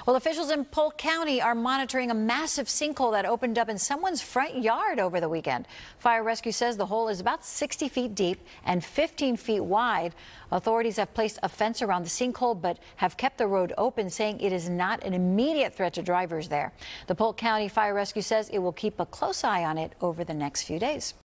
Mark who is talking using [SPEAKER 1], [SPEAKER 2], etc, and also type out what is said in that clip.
[SPEAKER 1] Well, officials in Polk County are monitoring a massive sinkhole that opened up in someone's front yard over the weekend. Fire Rescue says the hole is about 60 feet deep and 15 feet wide. Authorities have placed a fence around the sinkhole but have kept the road open, saying it is not an immediate threat to drivers there. The Polk County Fire Rescue says it will keep a close eye on it over the next few days.